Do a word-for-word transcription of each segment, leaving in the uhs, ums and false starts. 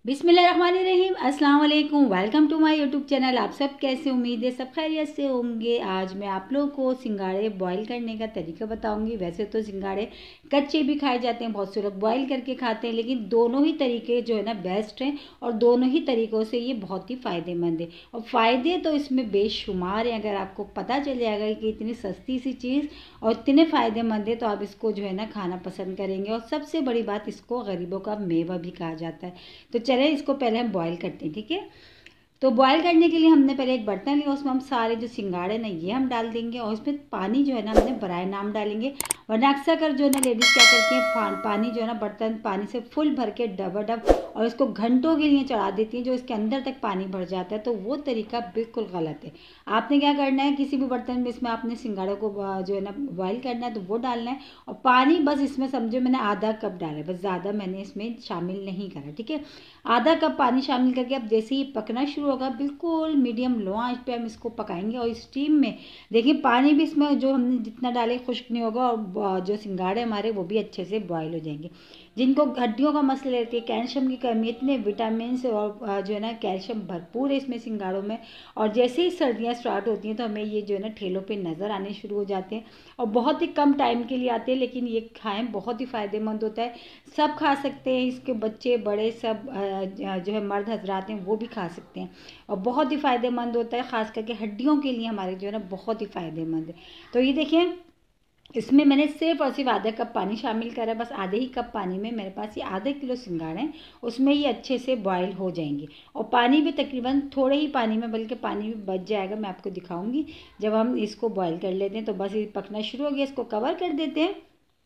बिस्मिल्लाहिर्रहमानिर्रहीम, अस्सलाम वालेकुम। Welcome to my YouTube channel. आप सब कैसे, उम्मीद है सब खैरियत से होंगे। आज मैं आप लोगों को सिंगाड़े बॉईल करने का तरीका बताऊंगी। वैसे तो सिंगाड़े कच्चे भी खाए जाते हैं, बहुत से लोग बॉईल करके खाते हैं, लेकिन दोनों ही तरीके जो है ना बेस्ट हैं और दोनों ही तरीक़ों से ये बहुत ही फ़ायदेमंद है। और फ़ायदे तो इसमें बेशुमार हैं। अगर आपको पता चल जाएगा कि इतनी सस्ती सी चीज़ और इतने फ़ायदेमंद है तो आप इसको जो है ना खाना पसंद करेंगे। और सबसे बड़ी बात, इसको गरीबों का मेवा भी कहा जाता है। तो चलें इसको पहले हम बॉईल करते हैं, ठीक है। तो बॉईल करने के लिए हमने पहले एक बर्तन लिया, उसमें हम सारे जो सिंगाड़े ना ये हम डाल देंगे और इसमें पानी जो है ना हमने बराए नाम डालेंगे। वरना अक्सर कर जो है ना लेडीज़ क्या करती हैं, पानी जो है ना बर्तन पानी से फुल भर के डबाडब और इसको घंटों के लिए चढ़ा देती हैं, जो इसके अंदर तक पानी भर जाता है। तो वो तरीका बिल्कुल गलत है। आपने क्या करना है, किसी भी बर्तन में इसमें आपने सिंगाड़ों को जो है ना बॉईल करना है तो वो डालना है। और पानी बस इसमें समझो मैंने आधा कप डाला है, बस ज़्यादा मैंने इसमें शामिल नहीं करा, ठीक है। आधा कप पानी शामिल करके अब जैसे ही पकना शुरू होगा, बिल्कुल मीडियम लो आंच पे हम इसको पकाएंगे। और स्टीम में देखिए पानी भी इसमें जो हमने जितना डाले खुश्क नहीं होगा और जो सिंगाड़े हमारे वो भी अच्छे से बॉईल हो जाएंगे। जिनको हड्डियों का मसला रहती है, कैल्शियम की कमी, इतने विटामिन से और जो है ना कैल्शियम भरपूर है इसमें सिंगाड़ों में। और जैसे ही सर्दियाँ स्टार्ट होती हैं तो हमें ये जो है ना ठेलों पे नज़र आने शुरू हो जाते हैं और बहुत ही कम टाइम के लिए आते हैं, लेकिन ये खाएं बहुत ही फ़ायदेमंद होता है। सब खा सकते हैं, इसके बच्चे बड़े सब जो है मर्द हजरात हैं वो भी खा सकते हैं और बहुत ही फ़ायदेमंद होता है। ख़ास करके हड्डियों के लिए हमारे जो है ना बहुत ही फ़ायदेमंद है। तो ये देखिए इसमें मैंने सिर्फ और सिर्फ आधा कप पानी शामिल करा है। बस आधे ही कप पानी में मेरे पास ये आधा किलो सिंगाड़े हैं, उसमें ये अच्छे से बॉईल हो जाएंगे। और पानी भी तकरीबन थोड़े ही पानी में, बल्कि पानी भी बच जाएगा, मैं आपको दिखाऊंगी जब हम इसको बॉईल कर लेते हैं। तो बस ये पकना शुरू हो गया, इसको कवर कर देते हैं।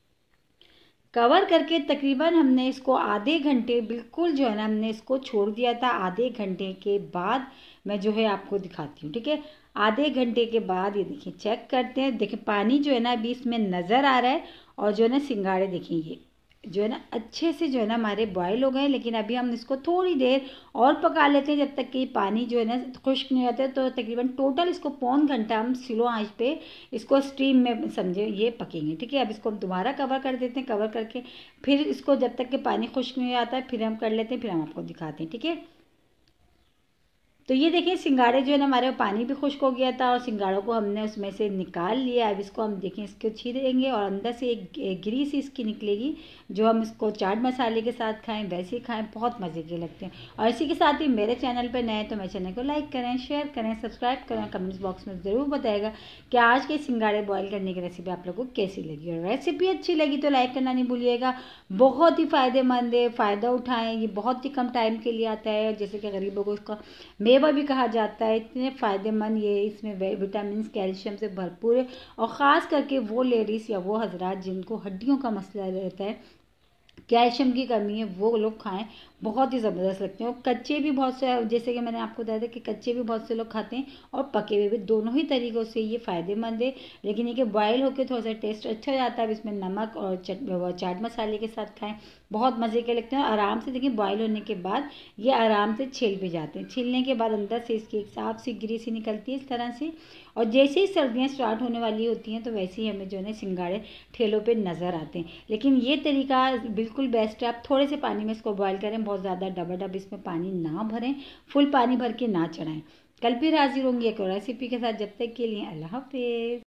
कवर करके तकरीबन हमने इसको आधे घंटे बिल्कुल जो है ना हमने इसको छोड़ दिया था। आधे घंटे के बाद मैं जो है आपको दिखाती हूँ, ठीक है। आधे घंटे के बाद ये देखिए चेक करते हैं। देखिए पानी जो है ना अभी इसमें नज़र आ रहा है और जो है ना सिंगाड़े देखिए ये जो है ना अच्छे से जो है ना हमारे बॉयल हो गए। लेकिन अभी हम इसको थोड़ी देर और पका लेते हैं जब तक कि पानी जो है ना खुश्क नहीं होता है। तो तकरीबन टोटल इसको पौन घंटा हम स्लो आंच पे इसको स्टीम में समझे ये पकेंगे, ठीक है। अब इसको हम दोबारा कवर कर देते हैं। कवर करके फिर इसको जब तक कि पानी खुश्क नहीं आता है फिर हम कर लेते हैं, फिर हम आपको दिखाते हैं, ठीक है। तो ये देखिए सिंगाड़े जो है ना हमारे पानी भी खुश्क हो गया था और सिंगाड़ों को हमने उसमें से निकाल लिया। अब इसको हम देखें इसको छीलेंगे और अंदर से एक ग्रीस इसकी निकलेगी, जो हम इसको चाट मसाले के साथ खाएं वैसे ही खाएं, बहुत मज़े के लगते हैं। और इसी के साथ ही मेरे चैनल पर नए तो मेरे चैनल को लाइक करें, शेयर करें, सब्सक्राइब करें। कमेंट्स बॉक्स में ज़रूर बताएगा कि आज के सिंगाड़े बॉयल करने की रेसिपी आप लोगों को कैसी लगी। और रेसिपी अच्छी लगी तो लाइक करना नहीं भूलिएगा। बहुत ही फ़ायदेमंद है, फ़ायदा उठाएँ। ये बहुत ही कम टाइम के लिए आता है, जैसे कि गरीबों को इसका मेवा भी कहा जाता है। इतने फ़ायदेमंद ये, इसमें विटामिन कैल्शियम से भरपूर है। और ख़ास करके वो लेडीज़ या वो हजरात जिनको हड्डियों का मसला रहता है, कैल्शियम की कमी है, वो लोग खाएं, बहुत ही ज़बरदस्त लगते हैं। और कच्चे भी बहुत से, जैसे कि मैंने आपको बताया था कि कच्चे भी बहुत से लोग खाते हैं और पके हुए भी, दोनों ही तरीक़ों से ये फ़ायदेमंद है। लेकिन ये कि बॉयल होकर थोड़ा सा टेस्ट अच्छा हो जाता है। अब इसमें नमक और चट चाट मसाले के साथ खाएं, बहुत मज़े के लगते हैं। आराम से देखिए बॉयल होने के बाद ये आराम से छिल भी जाते हैं। छिलने के बाद अंदर से इसकी एक साफ सी ग्रीस ही निकलती है इस तरह से। और जैसे ही सर्दियाँ स्टार्ट होने वाली होती हैं तो वैसे ही हमें जो है सिंगाड़े ठेलों पे नज़र आते हैं। लेकिन ये तरीका बिल्कुल बेस्ट है। आप थोड़े से पानी में इसको बॉयल करें, बहुत ज़्यादा डबाडब इसमें पानी ना भरें, फुल पानी भर के ना चढ़ाएं। कल फिर हाजिर होंगी एक और रेसिपी के साथ। जब तक के लिए अल्लाह हाफिज़।